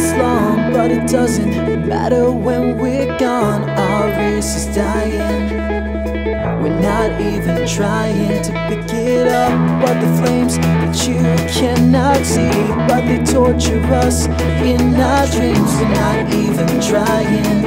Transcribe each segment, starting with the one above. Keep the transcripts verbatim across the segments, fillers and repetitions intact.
last long, but it doesn't matter when we're gone. Our race is dying. We're not even trying to pick it up, but the flames that you cannot see, but they torture us in our dreams. We're not even trying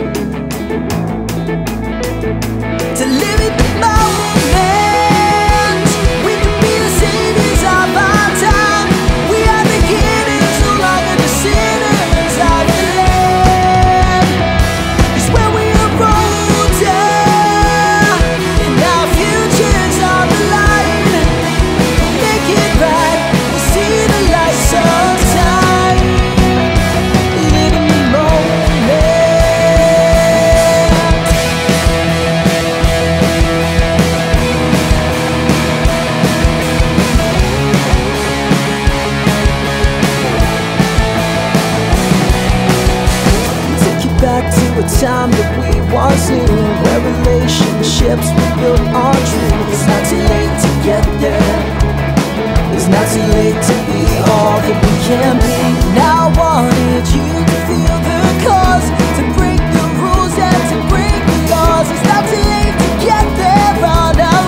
to live in the moment. We could be the saviors of our time. We are the beginnings, no longer the sinners of the land. 'Cause when we are older and our futures on the line, we'll make it right, we'll see the light sometime. Live in the moment. Back to a time that we once knew, where relationships were built on truth. It's not too late to get there. It's not too late to be all that we can be. Now I wanted you to feel the cause, to break the rules and to break the laws. It's not too late to get there on our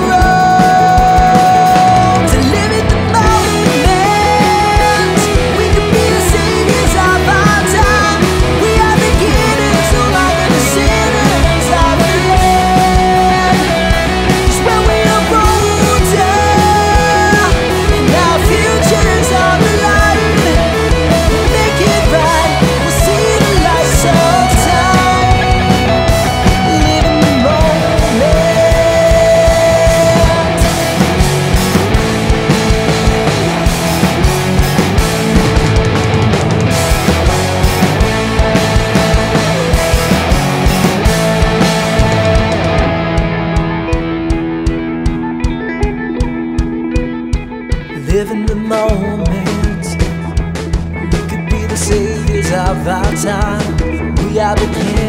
own. To live in the moment. We can be the saviors of our time. We are the beginners, no longer the sinners of the land. 'Cause when we are older and our futures on the line, we'll make it right, we'll see the light sometime. Live in the moment. Live in the moment. We could be the saviors of our time. We are beginners.